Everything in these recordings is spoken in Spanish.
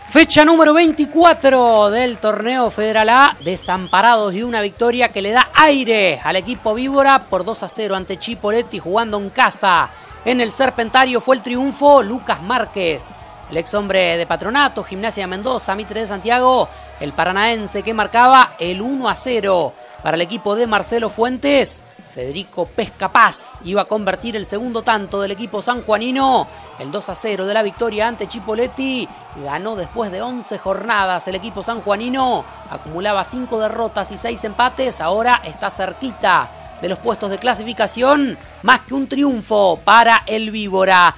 Fecha número 24 del torneo Federal A, desamparados y una victoria que le da aire al equipo Víbora por 2-0 ante Chipoleti jugando en casa. En el Serpentario fue el triunfo Lucas Márquez, el ex hombre de Patronato, Gimnasia de Mendoza, Mitre de Santiago, el paranaense que marcaba el 1-0 para el equipo de Marcelo Fuentes. Federico Pescapaz iba a convertir el segundo tanto del equipo sanjuanino. El 2-0 de la victoria ante Chipoleti. Ganó después de 11 jornadas el equipo sanjuanino. Acumulaba 5 derrotas y 6 empates. Ahora está cerquita de los puestos de clasificación. Más que un triunfo para el Víbora.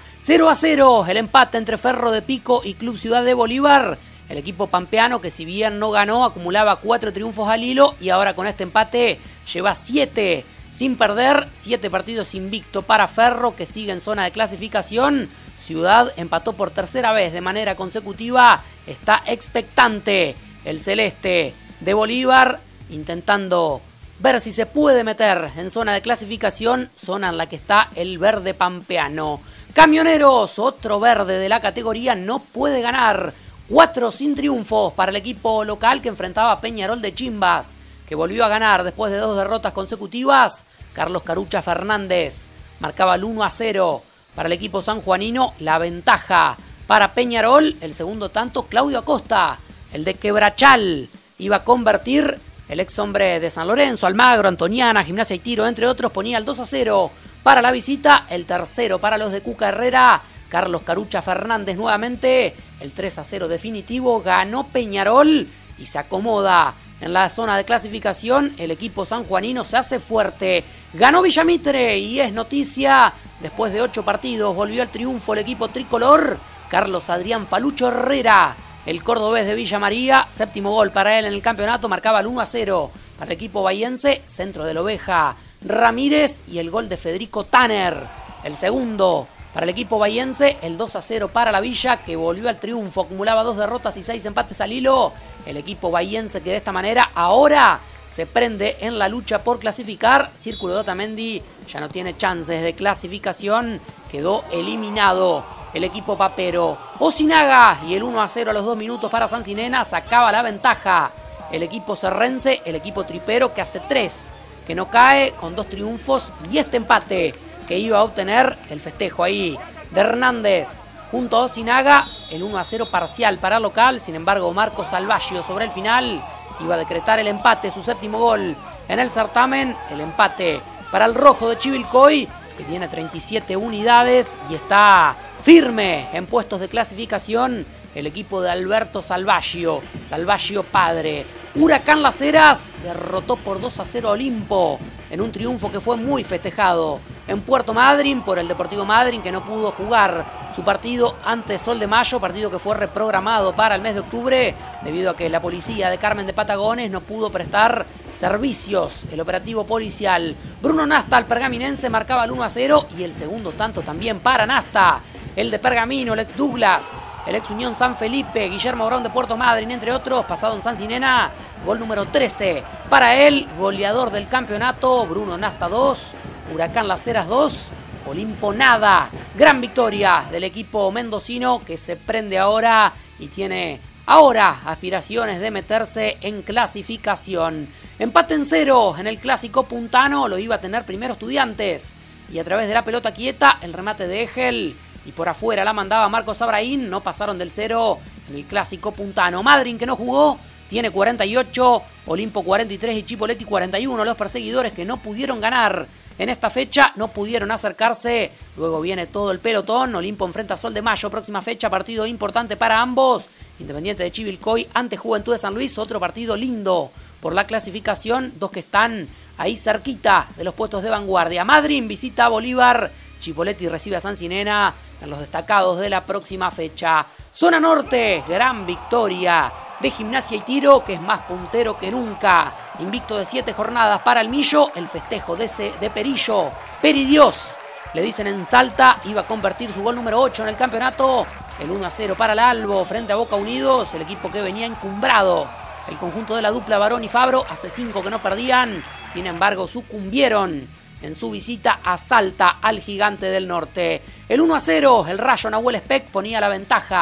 0-0 el empate entre Ferro de Pico y Club Ciudad de Bolívar. El equipo pampeano, que si bien no ganó, acumulaba 4 triunfos al hilo. Y ahora con este empate lleva 7 sin perder, 7 partidos invicto para Ferro, que sigue en zona de clasificación. Ciudad empató por tercera vez de manera consecutiva. Está expectante el celeste de Bolívar, intentando ver si se puede meter en zona de clasificación, zona en la que está el verde pampeano. Camioneros, otro verde de la categoría, no puede ganar. 4 sin triunfos para el equipo local que enfrentaba a Peñarol de Chimbas, que volvió a ganar después de 2 derrotas consecutivas. Carlos Carucha Fernández marcaba el 1-0 para el equipo sanjuanino. La ventaja para Peñarol, el segundo tanto Claudio Acosta, el de Quebrachal, iba a convertir. El ex hombre de San Lorenzo, Almagro, Antoniana, Gimnasia y Tiro, entre otros, ponía el 2-0 para la visita. El tercero para los de Cuca Herrera, Carlos Carucha Fernández nuevamente. El 3-0 definitivo, ganó Peñarol y se acomoda en la zona de clasificación. El equipo sanjuanino se hace fuerte. Ganó Villamitre y es noticia. Después de 8 partidos volvió al triunfo el equipo tricolor. Carlos Adrián Falucho Herrera, el cordobés de Villa María. Séptimo gol para él en el campeonato. Marcaba el 1-0 para el equipo bahiense. Centro del Oveja Ramírez y el gol de Federico Tanner. El segundo para el equipo bahiense. El 2-0 para la Villa, que volvió al triunfo. Acumulaba 2 derrotas y 6 empates al hilo. El equipo bahiense que de esta manera ahora se prende en la lucha por clasificar. Círculo de Otamendi ya no tiene chances de clasificación. Quedó eliminado el equipo papero. Osinaga y el 1-0 a los 2 minutos para Sancinena sacaba la ventaja. El equipo serrense, el equipo tripero, que hace 3 que no cae, con 2 triunfos y este empate que iba a obtener. El festejo ahí de Hernández junto a Osinaga, el 1-0 parcial para el local. Sin embargo, Marcos Salvaggio sobre el final iba a decretar el empate, su 7º gol en el certamen. El empate para el rojo de Chivilcoy, que tiene 37 unidades y está firme en puestos de clasificación. El equipo de Alberto Salvaggio, Salvaggio padre. Huracán Las Heras derrotó por 2-0 a Olimpo en un triunfo que fue muy festejado en Puerto Madryn por el Deportivo Madryn, que no pudo jugar su partido ante Sol de Mayo, partido que fue reprogramado para el mes de octubre debido a que la policía de Carmen de Patagones no pudo prestar servicios. El operativo policial. Bruno Nasta, el pergaminense, marcaba el 1-0 y el segundo tanto también para Nasta, el de Pergamino, el ex Douglas, el ex Unión San Felipe, Guillermo Brown de Puerto Madryn, entre otros, pasado en Sancinena. Gol número 13 para él, goleador del campeonato. Bruno Nasta 2, Huracán Las Heras 2, Olimpo nada. Gran victoria del equipo mendocino, que se prende ahora y tiene ahora aspiraciones de meterse en clasificación. Empate en 0 en el clásico puntano, lo iba a tener primero Estudiantes. Y a través de la pelota quieta, el remate de Egel. Y por afuera la mandaba Marcos Abraín. No pasaron del 0 en el clásico puntano. Madryn, que no jugó, tiene 48. Olimpo 43 y Chipoleti 41. Los perseguidores que no pudieron ganar en esta fecha, no pudieron acercarse. Luego viene todo el pelotón. Olimpo enfrenta a Sol de Mayo. Próxima fecha, partido importante para ambos. Independiente de Chivilcoy ante Juventud de San Luis. Otro partido lindo por la clasificación. 2 que están ahí cerquita de los puestos de vanguardia. Madryn visita a Bolívar. Chipoleti recibe a Sancinena en los destacados de la próxima fecha. Zona Norte, gran victoria de Gimnasia y Tiro, que es más puntero que nunca. Invicto de 7 jornadas para el Millo. El festejo de Perillo, Peridios, le dicen en Salta, iba a convertir su gol número 8 en el campeonato. El 1-0 para el Albo frente a Boca Unidos, el equipo que venía encumbrado. El conjunto de la dupla Barón y Fabro, hace 5 que no perdían. Sin embargo, sucumbieron en su visita a Salta, al Gigante del Norte. El 1-0, el Rayo Nahuel Espec ponía la ventaja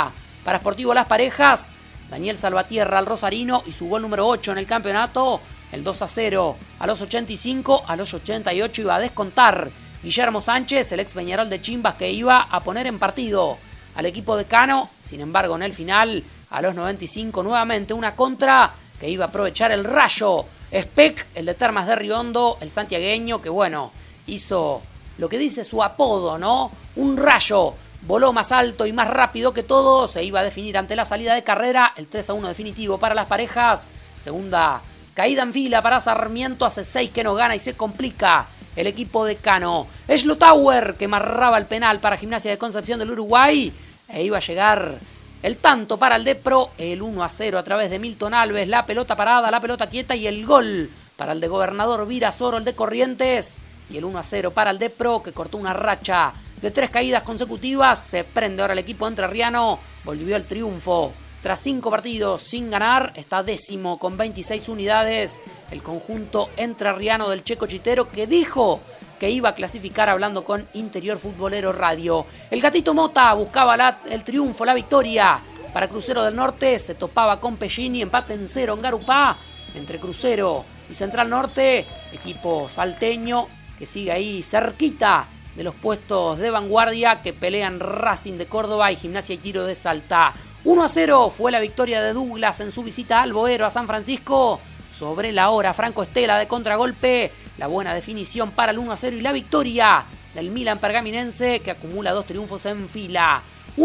Para Sportivo Las Parejas, Daniel Salvatierra al rosarino y su gol número 8 en el campeonato, el 2-0 a los 85, a los 88 iba a descontar Guillermo Sánchez, el ex Peñarol de Chimbas, que iba a poner en partido al equipo de Cano. Sin embargo, en el final, a los 95, nuevamente una contra que iba a aprovechar el Rayo Speck, el de Termas de Riondo, el santiagueño, que bueno, hizo lo que dice su apodo, ¿no? Un rayo, voló más alto y más rápido que todo, se iba a definir ante la salida de carrera, el 3-1 definitivo para Las Parejas. Segunda caída en fila para Sarmiento, hace 6 que no gana y se complica el equipo de Cano. Schlotauer, que marraba el penal para Gimnasia de Concepción del Uruguay, e iba a llegar el tanto para el Depro, el 1-0 a través de Milton Alves, la pelota parada, la pelota quieta y el gol para el de Gobernador Virasoro, el de Corrientes, y el 1-0 para el Depro, que cortó una racha de 3 caídas consecutivas. Se prende ahora el equipo entrerriano, volvió al triunfo. Tras 5 partidos sin ganar, está 10º con 26 unidades. El conjunto entrerriano del Checo Chitero, que dijo que iba a clasificar hablando con Interior Futbolero Radio. El Gatito Mota buscaba el triunfo, la victoria para Crucero del Norte. Se topaba con Pellini, empate en 0 en Garupá. Entre Crucero y Central Norte, equipo salteño que sigue ahí cerquita de los puestos de vanguardia que pelean Racing de Córdoba y Gimnasia y Tiro de Salta. 1-0 fue la victoria de Douglas en su visita al Boero a San Francisco. Sobre la hora, Franco Estela de contragolpe, la buena definición para el 1-0 y la victoria del Milan pergaminense, que acumula 2 triunfos en fila.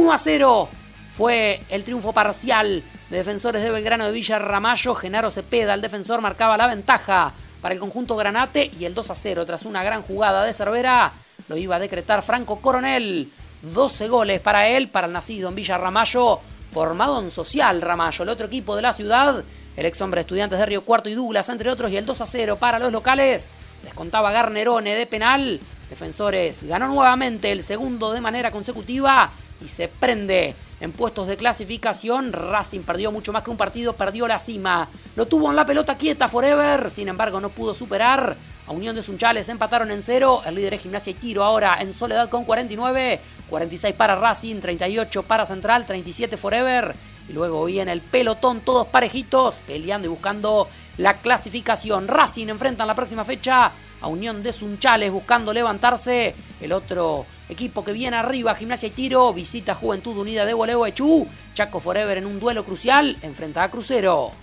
1-0 fue el triunfo parcial de Defensores de Belgrano de Villa Ramallo. Genaro Cepeda, el defensor, marcaba la ventaja para el conjunto granate, y el 2-0 tras una gran jugada de Cervera lo iba a decretar Franco Coronel. 12 goles para él, para el nacido en Villa Ramallo, formado en Social Ramallo, el otro equipo de la ciudad, el ex hombre de Estudiantes de Río Cuarto y Douglas, entre otros, y el 2-0 para los locales. Descontaba Garnerone de penal. Defensores ganó nuevamente el segundo de manera consecutiva y se prende en puestos de clasificación. Racing perdió mucho más que un partido, perdió la cima. Lo tuvo en la pelota quieta Forever, sin embargo no pudo superar a Unión de Sunchales. Empataron en 0. El líder es Gimnasia y Tiro ahora en soledad con 49. 46 para Racing, 38 para Central, 37 Forever. Y luego viene el pelotón, todos parejitos, peleando y buscando la clasificación. Racing enfrenta en la próxima fecha a Unión de Sunchales, buscando levantarse. El otro equipo que viene arriba, Gimnasia y Tiro, visita Juventud Unida de Gualeguaychú. Chaco Forever en un duelo crucial enfrenta a Crucero.